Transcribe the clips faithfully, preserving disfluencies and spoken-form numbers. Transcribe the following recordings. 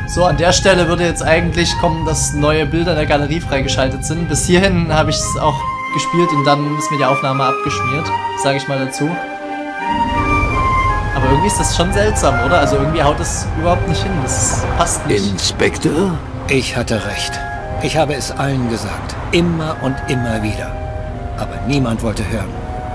So, an der Stelle würde jetzt eigentlich kommen, dass neue Bilder in der Galerie freigeschaltet sind. Bis hierhin habe ich es auch gespielt und dann ist mir die Aufnahme abgeschmiert, sage ich mal dazu. Aber irgendwie ist das schon seltsam, oder? Also irgendwie haut das überhaupt nicht hin, das passt nicht. Inspektor? Ich hatte recht. Ich habe es allen gesagt. Immer und immer wieder. Aber niemand wollte hören.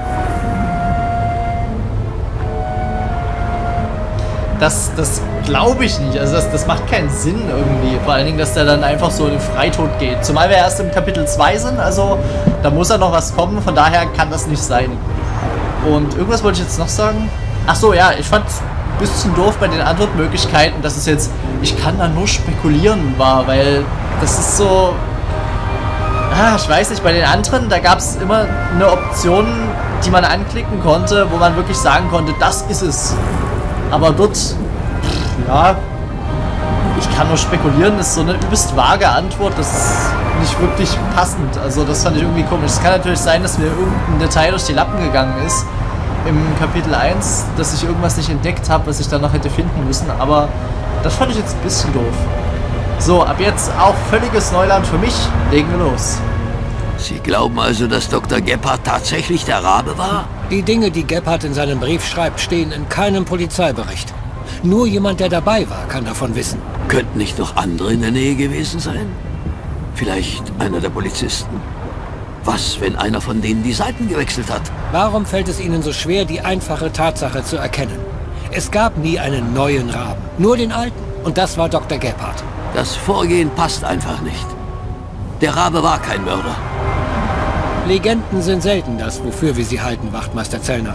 Das, das glaube ich nicht. Also das, das macht keinen Sinn irgendwie. Vor allen Dingen, dass der dann einfach so in den Freitod geht. Zumal wir erst im Kapitel zwei sind, also da muss ja noch was kommen. Von daher kann das nicht sein. Und irgendwas wollte ich jetzt noch sagen. Ach so, ja, ich fand es ein bisschen doof bei den Antwortmöglichkeiten, dass es jetzt, ich kann da nur spekulieren war, weil das ist so... Ah, ich weiß nicht, bei den anderen, da gab es immer eine Option, die man anklicken konnte, wo man wirklich sagen konnte, das ist es. Aber dort, ja, ich kann nur spekulieren, ist so eine übelst vage Antwort, das ist nicht wirklich passend. Also das fand ich irgendwie komisch. Es kann natürlich sein, dass mir irgendein Detail durch die Lappen gegangen ist im Kapitel eins, dass ich irgendwas nicht entdeckt habe, was ich dann noch hätte finden müssen, aber das fand ich jetzt ein bisschen doof. So, ab jetzt auch völliges Neuland für mich, legen wir los. Sie glauben also, dass Doktor Gebhardt tatsächlich der Rabe war? Die Dinge, die Gebhardt in seinem Brief schreibt, stehen in keinem Polizeibericht. Nur jemand, der dabei war, kann davon wissen. Könnten nicht noch andere in der Nähe gewesen sein? Vielleicht einer der Polizisten? Was, wenn einer von denen die Seiten gewechselt hat? Warum fällt es Ihnen so schwer, die einfache Tatsache zu erkennen? Es gab nie einen neuen Raben, nur den alten. Und das war Doktor Gebhardt. Das Vorgehen passt einfach nicht. Der Rabe war kein Mörder. Legenden sind selten das, wofür wir sie halten, Wachtmeister Zellner.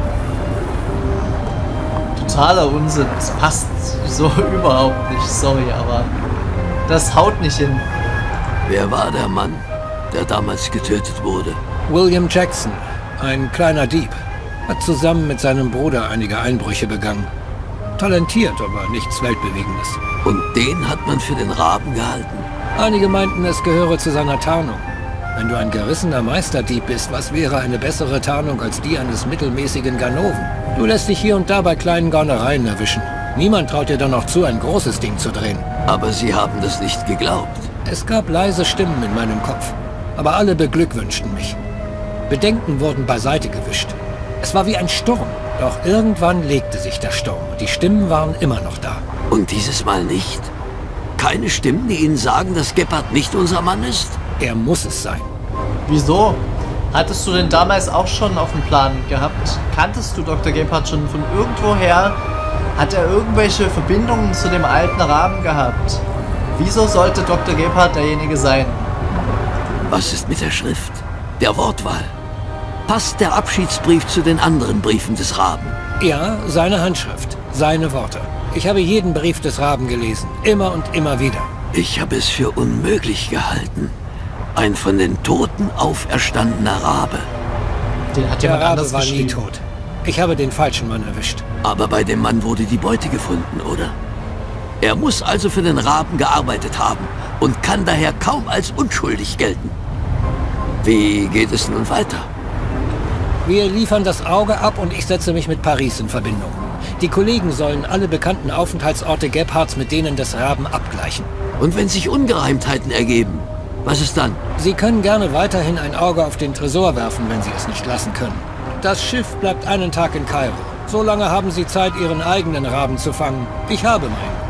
Totaler Unsinn. Das passt so überhaupt nicht. Sorry, aber das haut nicht hin. Wer war der Mann, der damals getötet wurde? William Jackson, ein kleiner Dieb, hat zusammen mit seinem Bruder einige Einbrüche begangen. Talentiert, aber nichts Weltbewegendes. Und den hat man für den Raben gehalten? Einige meinten, es gehöre zu seiner Tarnung. Wenn du ein gerissener Meisterdieb bist, was wäre eine bessere Tarnung als die eines mittelmäßigen Ganoven? Du lässt dich hier und da bei kleinen Gaunereien erwischen. Niemand traut dir doch noch zu, ein großes Ding zu drehen. Aber Sie haben das nicht geglaubt. Es gab leise Stimmen in meinem Kopf, aber alle beglückwünschten mich. Bedenken wurden beiseite gewischt. Es war wie ein Sturm, doch irgendwann legte sich der Sturm und die Stimmen waren immer noch da. Und dieses Mal nicht? Keine Stimmen, die Ihnen sagen, dass Gebhardt nicht unser Mann ist? Er muss es sein. Wieso? Hattest du denn damals auch schon auf dem Plan gehabt? Kanntest du Doktor Gebhardt schon von irgendwoher? Hat er irgendwelche Verbindungen zu dem alten Raben gehabt? Wieso sollte Doktor Gebhardt derjenige sein? Was ist mit der Schrift? Der Wortwahl? Passt der Abschiedsbrief zu den anderen Briefen des Raben? Ja, seine Handschrift, seine Worte. Ich habe jeden Brief des Raben gelesen, immer und immer wieder. Ich habe es für unmöglich gehalten. Ein von den Toten auferstandener Rabe. Den hat Der jemand Rabe anders war nie geschrieben. tot. Ich habe den falschen Mann erwischt. Aber bei dem Mann wurde die Beute gefunden, oder? Er muss also für den Raben gearbeitet haben und kann daher kaum als unschuldig gelten. Wie geht es nun weiter? Wir liefern das Auge ab und ich setze mich mit Paris in Verbindung. Die Kollegen sollen alle bekannten Aufenthaltsorte Gebhardts mit denen des Raben abgleichen. Und wenn sich Ungereimtheiten ergeben, was ist dann? Sie können gerne weiterhin ein Auge auf den Tresor werfen, wenn Sie es nicht lassen können. Das Schiff bleibt einen Tag in Kairo. So lange haben Sie Zeit, Ihren eigenen Raben zu fangen. Ich habe meinen.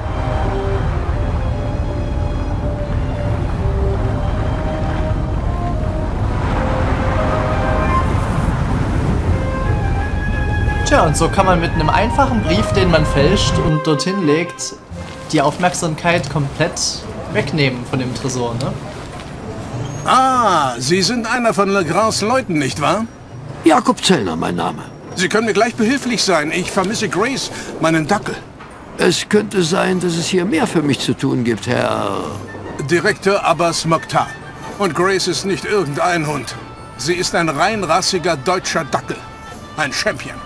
Tja, und so kann man mit einem einfachen Brief, den man fälscht und dorthin legt, die Aufmerksamkeit komplett wegnehmen von dem Tresor, ne? Ah, Sie sind einer von Legrands Leuten, nicht wahr? Jakob Zellner, mein Name. Sie können mir gleich behilflich sein. Ich vermisse Grace, meinen Dackel. Es könnte sein, dass es hier mehr für mich zu tun gibt, Herr... Direktor Abbas Mokhtar. Und Grace ist nicht irgendein Hund. Sie ist ein reinrassiger deutscher Dackel. Ein Champion.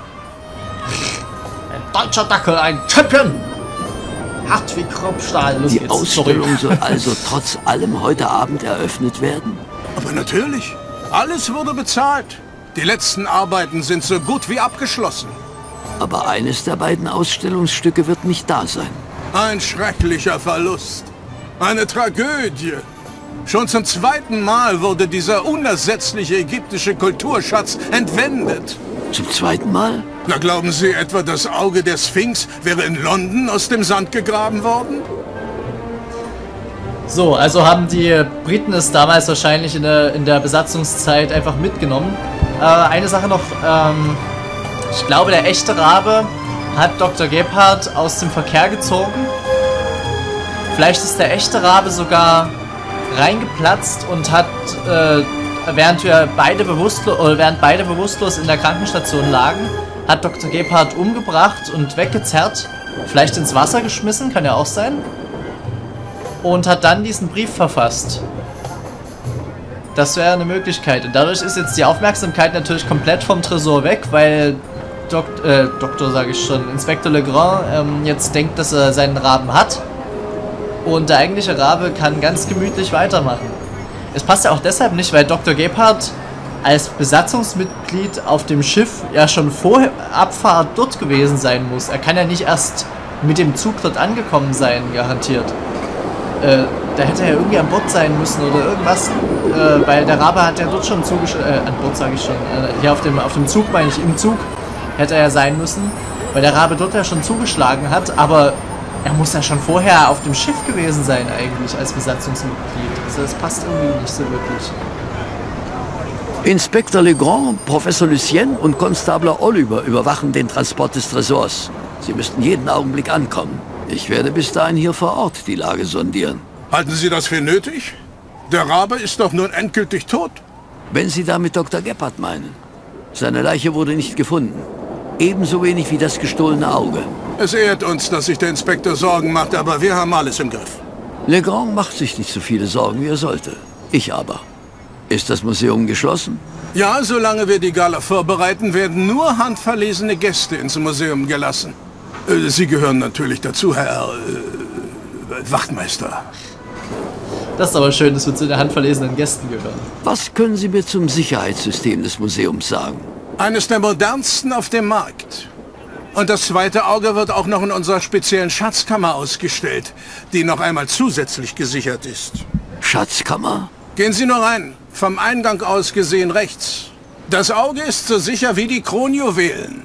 Ein deutscher Dackel, ein Champion! Hart wie Kruppstahl. Los Die geht's. Ausstellung Sorry. soll also trotz allem heute Abend eröffnet werden? Aber natürlich. Alles wurde bezahlt. Die letzten Arbeiten sind so gut wie abgeschlossen. Aber eines der beiden Ausstellungsstücke wird nicht da sein. Ein schrecklicher Verlust. Eine Tragödie. Schon zum zweiten Mal wurde dieser unersetzliche ägyptische Kulturschatz entwendet. Zum zweiten Mal? Na, glauben Sie etwa, das Auge der Sphinx wäre in London aus dem Sand gegraben worden? So, also haben die Briten es damals wahrscheinlich in der, in der Besatzungszeit einfach mitgenommen. Äh, eine Sache noch, ähm, ich glaube, der echte Rabe hat Doktor Gebhardt aus dem Verkehr gezogen. Vielleicht ist der echte Rabe sogar reingeplatzt und hat, äh, während wir beide bewusstlos, oder während beide bewusstlos in der Krankenstation lagen, hat Doktor Gebhardt umgebracht und weggezerrt, vielleicht ins Wasser geschmissen, kann ja auch sein, und hat dann diesen Brief verfasst. Das wäre eine Möglichkeit. Und dadurch ist jetzt die Aufmerksamkeit natürlich komplett vom Tresor weg, weil Dok äh, Doktor, sage ich schon, Inspektor Legrand ähm, jetzt denkt, dass er seinen Raben hat. Und der eigentliche Rabe kann ganz gemütlich weitermachen. Es passt ja auch deshalb nicht, weil Doktor Gebhardt als Besatzungsmitglied auf dem Schiff ja schon vor Abfahrt dort gewesen sein muss. Er kann ja nicht erst mit dem Zug dort angekommen sein, garantiert. Äh, da hätte er irgendwie an Bord sein müssen oder irgendwas, äh, weil der Rabe hat ja dort schon zugeschlagen, äh, an Bord sage ich schon, äh, hier auf dem, auf dem Zug meine ich, im Zug hätte er ja sein müssen, weil der Rabe dort ja schon zugeschlagen hat, aber er muss ja schon vorher auf dem Schiff gewesen sein eigentlich als Besatzungsmitglied. Also das passt irgendwie nicht so wirklich. Inspektor Legrand, Professor Lucien und Konstabler Oliver überwachen den Transport des Tresors. Sie müssten jeden Augenblick ankommen. Ich werde bis dahin hier vor Ort die Lage sondieren. Halten Sie das für nötig? Der Rabe ist doch nun endgültig tot. Wenn Sie damit Doktor Gebhardt meinen. Seine Leiche wurde nicht gefunden. Ebenso wenig wie das gestohlene Auge. Es ehrt uns, dass sich der Inspektor Sorgen macht, aber wir haben alles im Griff. Legrand macht sich nicht so viele Sorgen, wie er sollte. Ich aber. Ist das Museum geschlossen? Ja, solange wir die Gala vorbereiten, werden nur handverlesene Gäste ins Museum gelassen. Äh, Sie gehören natürlich dazu, Herr äh, Wachtmeister. Das ist aber schön, dass wir zu den handverlesenen Gästen gehören. Was können Sie mir zum Sicherheitssystem des Museums sagen? Eines der modernsten auf dem Markt. Und das zweite Auge wird auch noch in unserer speziellen Schatzkammer ausgestellt, die noch einmal zusätzlich gesichert ist. Schatzkammer? Gehen Sie nur rein. Vom Eingang aus gesehen rechts. Das Auge ist so sicher wie die Kronjuwelen.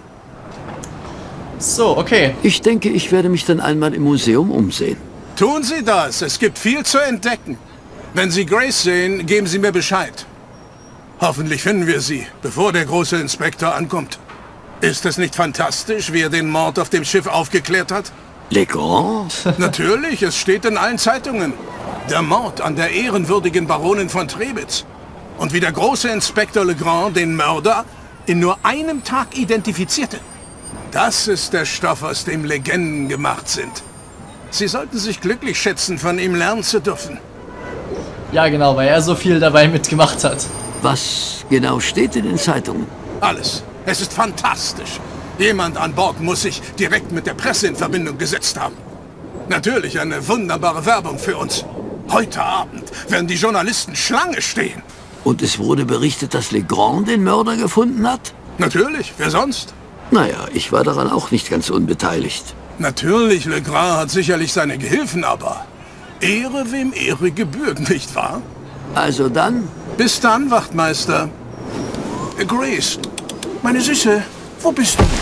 So, okay. Ich denke, ich werde mich dann einmal im Museum umsehen. Tun Sie das. Es gibt viel zu entdecken. Wenn Sie Grace sehen, geben Sie mir Bescheid. Hoffentlich finden wir sie, bevor der große Inspektor ankommt. Ist es nicht fantastisch, wie er den Mord auf dem Schiff aufgeklärt hat? Legrand? Natürlich, es steht in allen Zeitungen. Der Mord an der ehrenwürdigen Baronin von Trebitz. Und wie der große Inspektor Legrand den Mörder in nur einem Tag identifizierte. Das ist der Stoff, aus dem Legenden gemacht sind. Sie sollten sich glücklich schätzen, von ihm lernen zu dürfen. Ja, genau, weil er so viel dabei mitgemacht hat. Was genau steht in den Zeitungen? Alles. Es ist fantastisch. Jemand an Bord muss sich direkt mit der Presse in Verbindung gesetzt haben. Natürlich eine wunderbare Werbung für uns. Heute Abend werden die Journalisten Schlange stehen. Und es wurde berichtet, dass Legrand den Mörder gefunden hat? Natürlich, wer sonst? Naja, ich war daran auch nicht ganz unbeteiligt. Natürlich, Legrand hat sicherlich seine Gehilfen, aber Ehre wem Ehre gebührt, nicht wahr? Also dann? Bis dann, Wachtmeister. Grace, meine Süße, wo bist du?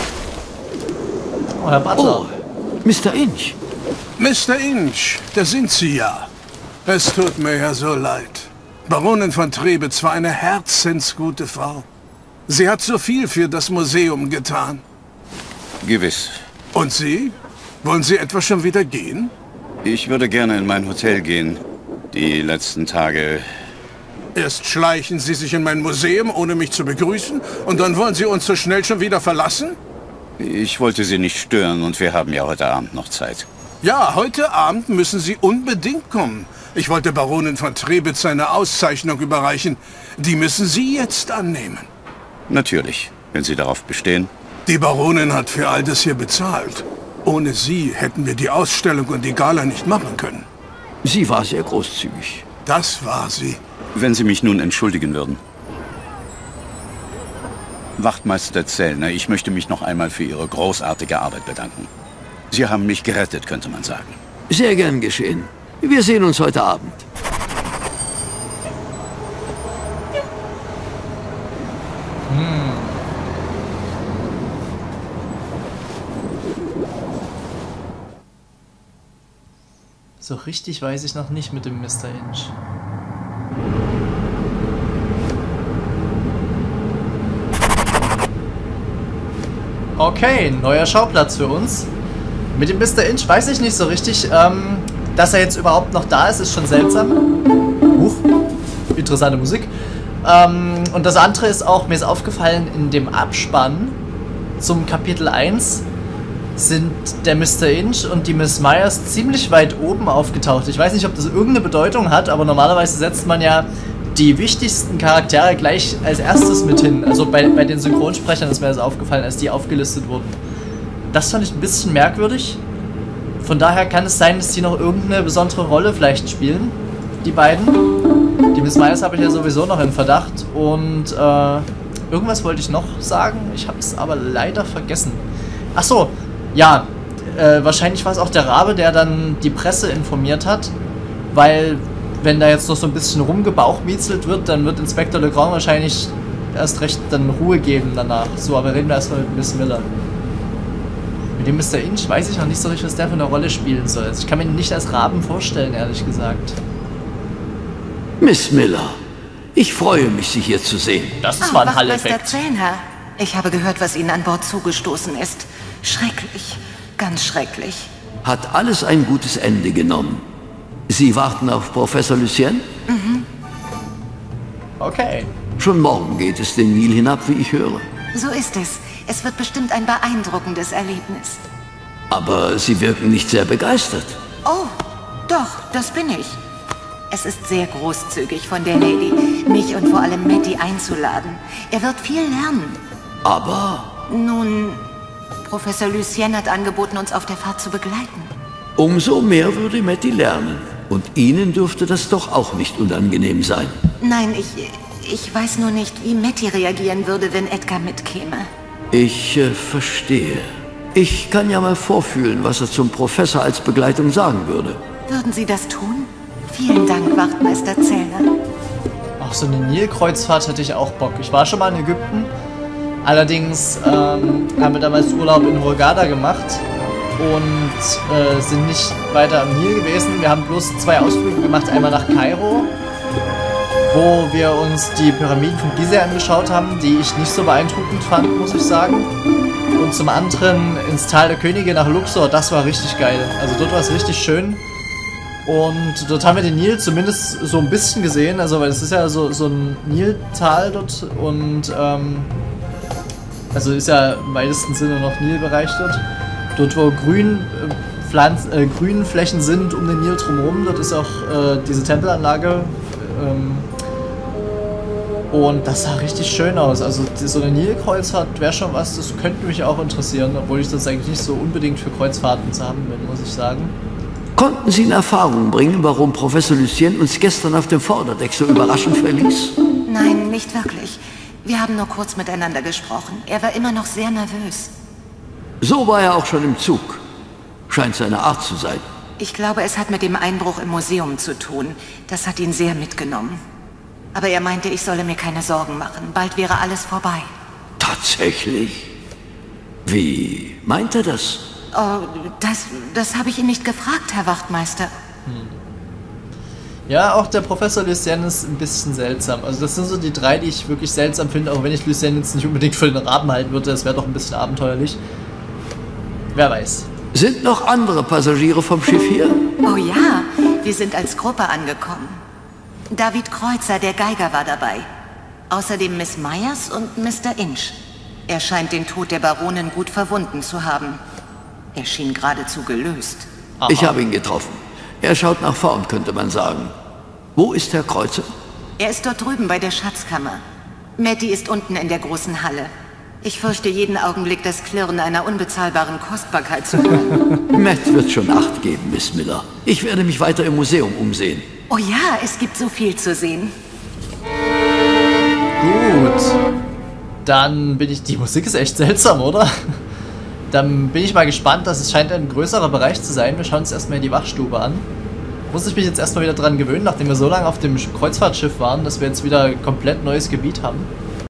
Oh, Herr Butler. Oh, Mister Inch. Mister Inch, da sind Sie ja. Es tut mir ja so leid. Baronin von Trebitz war eine herzensgute Frau. Sie hat so viel für das Museum getan. Gewiss. Und Sie? Wollen Sie etwa schon wieder gehen? Ich würde gerne in mein Hotel gehen. Die letzten Tage... Erst schleichen Sie sich in mein Museum, ohne mich zu begrüßen, und dann wollen Sie uns so schnell schon wieder verlassen? Ich wollte Sie nicht stören und wir haben ja heute Abend noch Zeit. Ja, heute Abend müssen Sie unbedingt kommen. Ich wollte Baronin von Trebitz eine Auszeichnung überreichen. Die müssen Sie jetzt annehmen. Natürlich, wenn Sie darauf bestehen. Die Baronin hat für all das hier bezahlt. Ohne sie hätten wir die Ausstellung und die Gala nicht machen können. Sie war sehr großzügig. Das war sie. Wenn Sie mich nun entschuldigen würden. Wachtmeister Zellner, ich möchte mich noch einmal für Ihre großartige Arbeit bedanken. Sie haben mich gerettet, könnte man sagen. Sehr gern geschehen. Wir sehen uns heute Abend. Hm. So richtig weiß ich noch nicht mit dem Mister Inch. Okay, neuer Schauplatz für uns. Mit dem Mister Inch weiß ich nicht so richtig. Ähm, dass er jetzt überhaupt noch da ist, ist schon seltsam. Huch, interessante Musik. Ähm, und das andere ist auch, mir ist aufgefallen, in dem Abspann zum Kapitel eins sind der Mister Inch und die Miss Myers ziemlich weit oben aufgetaucht. Ich weiß nicht, ob das irgendeine Bedeutung hat, aber normalerweise setzt man ja die wichtigsten Charaktere gleich als erstes mit hin. Also bei, bei den Synchronsprechern ist mir das aufgefallen, als die aufgelistet wurden. Das fand ich ein bisschen merkwürdig. Von daher kann es sein, dass die noch irgendeine besondere Rolle vielleicht spielen, die beiden. Die Miss Myers habe ich ja sowieso noch im Verdacht. Und äh, irgendwas wollte ich noch sagen, ich habe es aber leider vergessen. Ach so, ja, äh, wahrscheinlich war es auch der Rabe, der dann die Presse informiert hat, weil wenn da jetzt noch so ein bisschen rumgebauchmietzelt wird, dann wird Inspektor Legrand wahrscheinlich erst recht dann Ruhe geben danach. So, aber reden wir erstmal mit Miss Miller. Mit dem Mister Inch weiß ich noch nicht so richtig, was der für eine Rolle spielen soll. Also ich kann mir ihn nicht als Raben vorstellen, ehrlich gesagt. Miss Miller, ich freue mich, Sie hier zu sehen. Das ist Ah, mal ein Wachtmeister Hall-Effekt. Zähner. Ich habe gehört, was Ihnen an Bord zugestoßen ist. Schrecklich. Ganz schrecklich. Hat alles ein gutes Ende genommen. Sie warten auf Professor Lucien? Mhm. Okay. Schon morgen geht es den Nil hinab, wie ich höre. So ist es. Es wird bestimmt ein beeindruckendes Erlebnis. Aber Sie wirken nicht sehr begeistert. Oh, doch, das bin ich. Es ist sehr großzügig von der Lady, mich und vor allem Matty einzuladen. Er wird viel lernen. Aber Nun, Professor Lucien hat angeboten, uns auf der Fahrt zu begleiten. umso mehr würde Matty lernen. Und Ihnen dürfte das doch auch nicht unangenehm sein. Nein, ich, ich weiß nur nicht, wie Matty reagieren würde, wenn Edgar mitkäme. Ich äh, verstehe. Ich kann ja mal vorfühlen, was er zum Professor als Begleitung sagen würde. Würden Sie das tun? Vielen Dank, Wachtmeister Zähner. Ach, so eine Nilkreuzfahrt hätte ich auch Bock. Ich war schon mal in Ägypten. Allerdings ähm, haben wir damals Urlaub in Hurghada gemacht und äh, sind nicht weiter am Nil gewesen. Wir haben bloß zwei Ausflüge gemacht. Einmal nach Kairo, wo wir uns die Pyramiden von Gizeh angeschaut haben, die ich nicht so beeindruckend fand, muss ich sagen. Und zum anderen ins Tal der Könige nach Luxor. Das war richtig geil. Also dort war es richtig schön. Und dort haben wir den Nil zumindest so ein bisschen gesehen, also weil es ist ja so, so ein Niltal dort und ähm, also ist ja im weitesten Sinne noch Nilbereich dort. Dort wo Grün, äh, Pflanz, äh, Grünflächen sind um den Nil drumherum, dort ist auch äh, diese Tempelanlage ähm, und das sah richtig schön aus. Also so eine Nilkreuzfahrt wäre schon was, das könnte mich auch interessieren, obwohl ich das eigentlich nicht so unbedingt für Kreuzfahrten zu haben bin, muss ich sagen. Konnten Sie in Erfahrung bringen, warum Professor Lucien uns gestern auf dem Vorderdeck so überraschend verließ? Nein, nicht wirklich. Wir haben nur kurz miteinander gesprochen. Er war immer noch sehr nervös. So war er auch schon im Zug. Scheint seine Art zu sein. Ich glaube, es hat mit dem Einbruch im Museum zu tun. Das hat ihn sehr mitgenommen. Aber er meinte, ich solle mir keine Sorgen machen. Bald wäre alles vorbei. Tatsächlich? Wie meint er das? Oh, das, das habe ich ihn nicht gefragt, Herr Wachtmeister. Hm. Ja, auch der Professor Lucien ist ein bisschen seltsam. Also das sind so die drei, die ich wirklich seltsam finde, auch wenn ich Lucien jetzt nicht unbedingt für den Raben halten würde. Das wäre doch ein bisschen abenteuerlich. Wer weiß. Sind noch andere Passagiere vom Schiff hier? Oh ja, wir sind als Gruppe angekommen. David Kreuzer, der Geiger, war dabei. Außerdem Miss Myers und Mister Inch. Er scheint den Tod der Baronin gut verwunden zu haben. Er schien geradezu gelöst. Aha. Ich habe ihn getroffen. Er schaut nach vorn, könnte man sagen. Wo ist Herr Kreuzer? Er ist dort drüben bei der Schatzkammer. Matty ist unten in der großen Halle. Ich fürchte jeden Augenblick das Klirren einer unbezahlbaren Kostbarkeit zu hören. Matt wird schon Acht geben, Miss Miller. Ich werde mich weiter im Museum umsehen. Oh ja, es gibt so viel zu sehen. Gut. Dann bin ich... Die Musik ist echt seltsam, oder? Dann bin ich mal gespannt, dass es scheint ein größerer Bereich zu sein. Wir schauen uns erstmal die Wachstube an. Muss ich mich jetzt erstmal wieder dran gewöhnen, nachdem wir so lange auf dem Kreuzfahrtschiff waren, dass wir jetzt wieder komplett neues Gebiet haben.